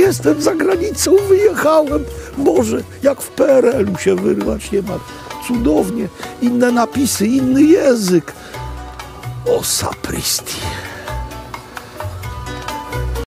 jestem za granicą, wyjechałem. Boże, jak w PRL-u się wyrwać nie ma. Cudownie. Inne napisy, inny język. O sapristi.